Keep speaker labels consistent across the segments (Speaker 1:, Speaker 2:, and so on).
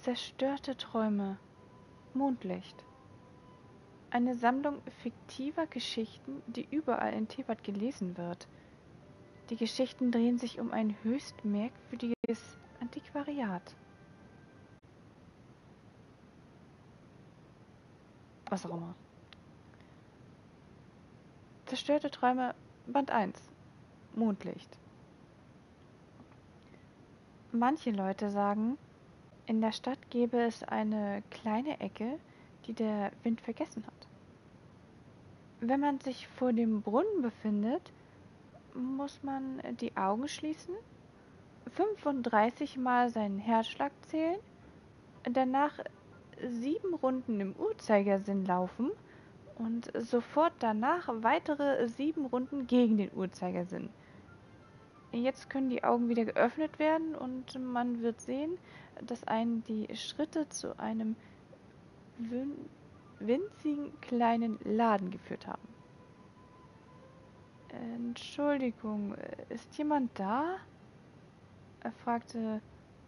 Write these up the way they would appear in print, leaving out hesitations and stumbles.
Speaker 1: Zerstörte Träume. Mondlicht. Eine Sammlung fiktiver Geschichten, die überall in Tibet gelesen wird. Die Geschichten drehen sich um ein höchst merkwürdiges Antiquariat. Was auch immer. Zerstörte Träume, Band 1. Mondlicht. Manche Leute sagen, in der Stadt gäbe es eine kleine Ecke, die der Wind vergessen hat. Wenn man sich vor dem Brunnen befindet, muss man die Augen schließen, 35 Mal seinen Herzschlag zählen, danach 7 Runden im Uhrzeigersinn laufen und sofort danach weitere 7 Runden gegen den Uhrzeigersinn. Jetzt können die Augen wieder geöffnet werden und man wird sehen, dass einen die Schritte zu einem winzigen kleinen Laden geführt haben. Entschuldigung, ist jemand da? Er fragte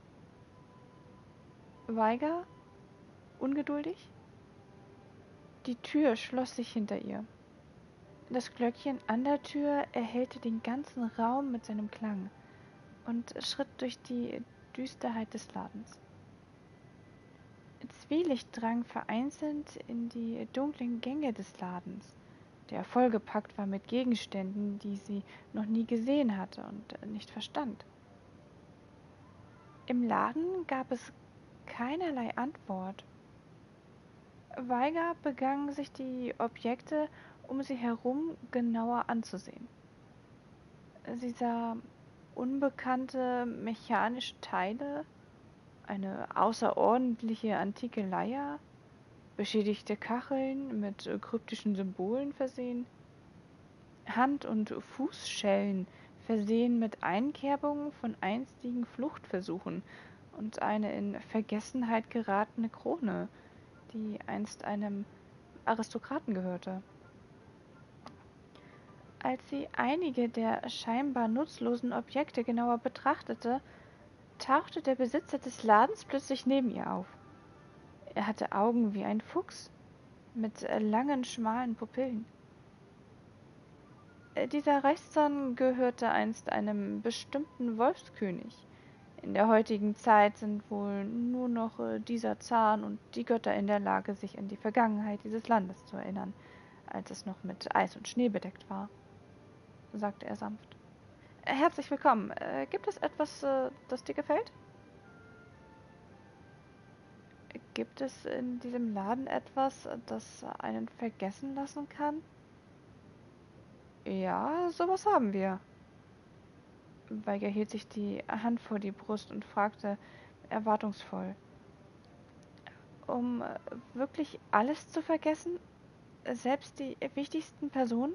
Speaker 1: Weiger, ungeduldig. Die Tür schloss sich hinter ihr. Das Glöckchen an der Tür erhellte den ganzen Raum mit seinem Klang und schritt durch die Düsterheit des Ladens. Zwielicht drang vereinzelt in die dunklen Gänge des Ladens, der vollgepackt war mit Gegenständen, die sie noch nie gesehen hatte und nicht verstand. Im Laden gab es keinerlei Antwort. Weiger begann sich die Objekte um sie herum genauer anzusehen. Sie sah unbekannte mechanische Teile, eine außerordentliche antike Leier, beschädigte Kacheln mit kryptischen Symbolen versehen, Hand- und Fußschellen versehen mit Einkerbungen von einstigen Fluchtversuchen und eine in Vergessenheit geratene Krone, die einst einem Aristokraten gehörte. Als sie einige der scheinbar nutzlosen Objekte genauer betrachtete, tauchte der Besitzer des Ladens plötzlich neben ihr auf. Er hatte Augen wie ein Fuchs, mit langen, schmalen Pupillen. Dieser Rechtsson gehörte einst einem bestimmten Wolfskönig. In der heutigen Zeit sind wohl nur noch dieser Zahn und die Götter in der Lage, sich an die Vergangenheit dieses Landes zu erinnern, als es noch mit Eis und Schnee bedeckt war, sagte er sanft. Herzlich willkommen. Gibt es etwas, das dir gefällt? Gibt es in diesem Laden etwas, das einen vergessen lassen kann? Ja, sowas haben wir. Weiger hielt sich die Hand vor die Brust und fragte erwartungsvoll. Um wirklich alles zu vergessen? Selbst die wichtigsten Personen?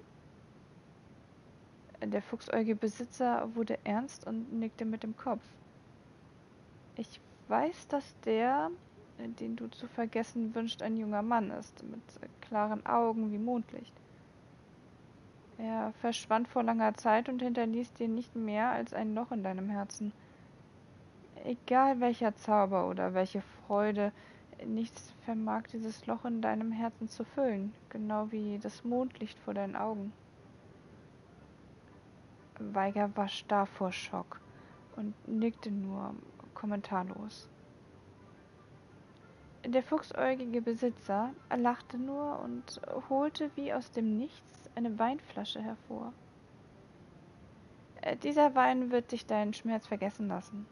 Speaker 1: Der fuchsäugige Besitzer wurde ernst und nickte mit dem Kopf. Ich weiß, dass der, den du zu vergessen wünschst, ein junger Mann ist, mit klaren Augen wie Mondlicht. Er verschwand vor langer Zeit und hinterließ dir nicht mehr als ein Loch in deinem Herzen. Egal welcher Zauber oder welche Freude, nichts vermag dieses Loch in deinem Herzen zu füllen, genau wie das Mondlicht vor deinen Augen. Weiger war starr vor Schock und nickte nur kommentarlos. Der fuchsäugige Besitzer lachte nur und holte wie aus dem Nichts eine Weinflasche hervor. Dieser Wein wird dich deinen Schmerz vergessen lassen.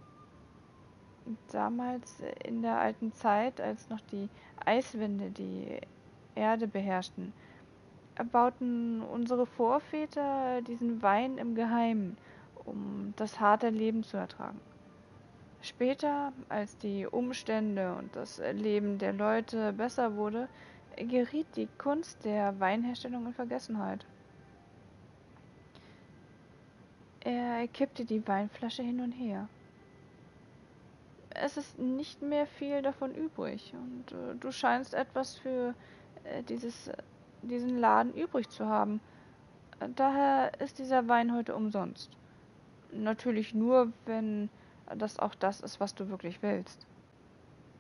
Speaker 1: Damals in der alten Zeit, als noch die Eiswinde die Erde beherrschten, erbauten unsere Vorväter diesen Wein im Geheimen, um das harte Leben zu ertragen. Später, als die Umstände und das Leben der Leute besser wurde, geriet die Kunst der Weinherstellung in Vergessenheit. Er kippte die Weinflasche hin und her. Es ist nicht mehr viel davon übrig und du scheinst etwas für diesen Laden übrig zu haben. Daher ist dieser Wein heute umsonst. Natürlich nur, wenn das auch das ist, was du wirklich willst.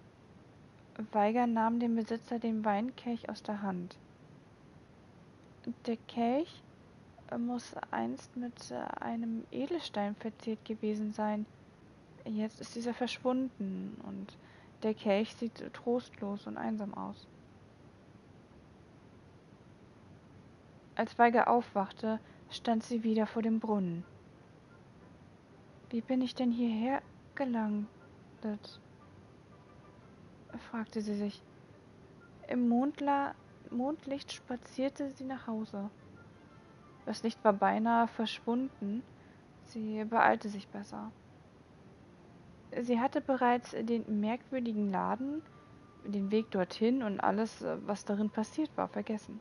Speaker 1: Weiger nahm dem Besitzer den Weinkelch aus der Hand. Der Kelch muss einst mit einem Edelstein verziert gewesen sein. Jetzt ist dieser verschwunden und der Kelch sieht trostlos und einsam aus. Als Weiger aufwachte, stand sie wieder vor dem Brunnen. »Wie bin ich denn hierher gelangt?« fragte sie sich. Im Mondlicht spazierte sie nach Hause. Das Licht war beinahe verschwunden. Sie beeilte sich besser. Sie hatte bereits den merkwürdigen Laden, den Weg dorthin und alles, was darin passiert war, vergessen.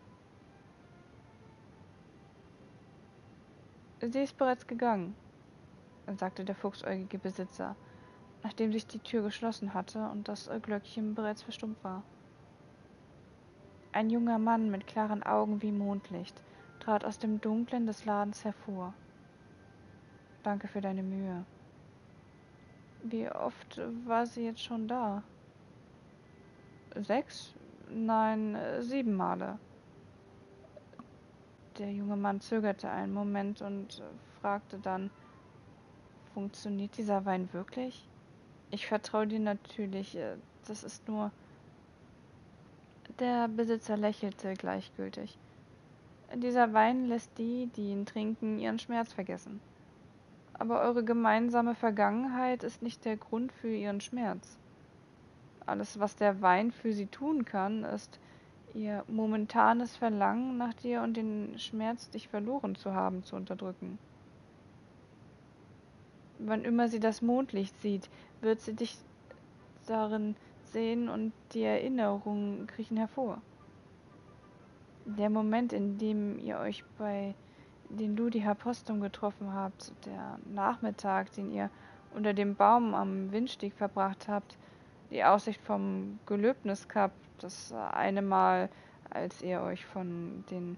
Speaker 1: »Sie ist bereits gegangen«, sagte der fuchsäugige Besitzer, nachdem sich die Tür geschlossen hatte und das Glöckchen bereits verstummt war. Ein junger Mann mit klaren Augen wie Mondlicht trat aus dem Dunklen des Ladens hervor. »Danke für deine Mühe.« »Wie oft war sie jetzt schon da?« »6? Nein, 7 Male.« Der junge Mann zögerte einen Moment und fragte dann: »Funktioniert dieser Wein wirklich? Ich vertraue dir natürlich, das ist nur...« Der Besitzer lächelte gleichgültig. »Dieser Wein lässt die, die ihn trinken, ihren Schmerz vergessen. Aber eure gemeinsame Vergangenheit ist nicht der Grund für ihren Schmerz. Alles, was der Wein für sie tun kann, ist, ihr momentanes Verlangen nach dir und den Schmerz, dich verloren zu haben, zu unterdrücken. Wann immer sie das Mondlicht sieht, wird sie dich darin sehen und die Erinnerungen kriechen hervor. Der Moment, in dem ihr euch bei den Ludiher Postum getroffen habt, der Nachmittag, den ihr unter dem Baum am Windsteg verbracht habt, die Aussicht vom Gelöbniskap, das eine Mal, als ihr euch von den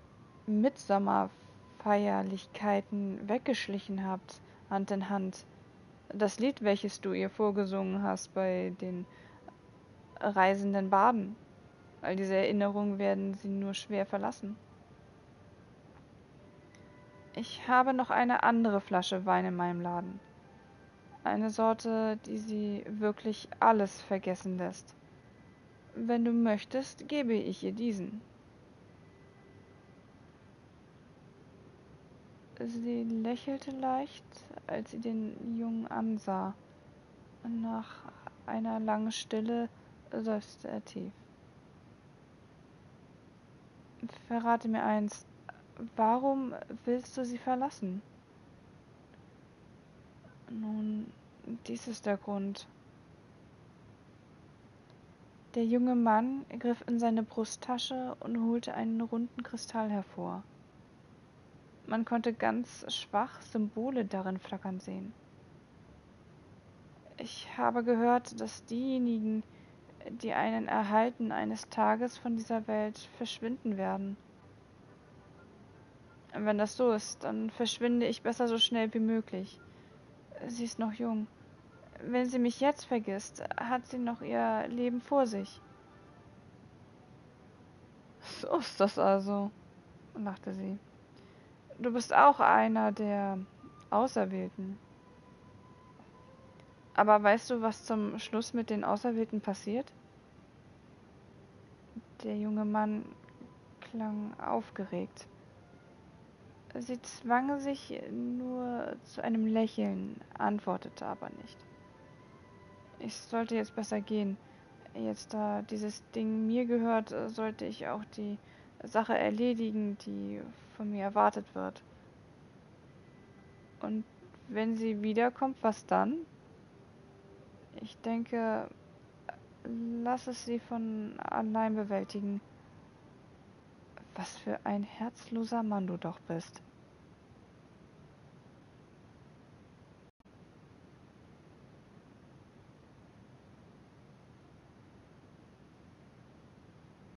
Speaker 1: Mitsommerfeierlichkeiten weggeschlichen habt, Hand in Hand, das Lied, welches du ihr vorgesungen hast bei den reisenden Baden. All diese Erinnerungen werden sie nur schwer verlassen. Ich habe noch eine andere Flasche Wein in meinem Laden. Eine Sorte, die sie wirklich alles vergessen lässt. Wenn du möchtest, gebe ich ihr diesen.« Sie lächelte leicht, als sie den Jungen ansah. Nach einer langen Stille seufzte er tief. »Verrate mir eins, warum willst du sie verlassen?« »Nun, dies ist der Grund.« Der junge Mann griff in seine Brusttasche und holte einen runden Kristall hervor. Man konnte ganz schwach Symbole darin flackern sehen. »Ich habe gehört, dass diejenigen, die einen erhalten, eines Tages von dieser Welt verschwinden werden. Wenn das so ist, dann verschwinde ich besser so schnell wie möglich. Sie ist noch jung. Wenn sie mich jetzt vergisst, hat sie noch ihr Leben vor sich.« »So ist das also«, lachte sie. »Du bist auch einer der Auserwählten. Aber weißt du, was zum Schluss mit den Auserwählten passiert?« Der junge Mann klang aufgeregt. Sie zwang sich nur zu einem Lächeln, antwortete aber nicht. »Ich sollte jetzt besser gehen. Jetzt, da dieses Ding mir gehört, sollte ich auch die Sache erledigen, die von mir erwartet wird. Und wenn sie wiederkommt, was dann? Ich denke, lass es sie von allein bewältigen. Was für ein herzloser Mann du doch bist.«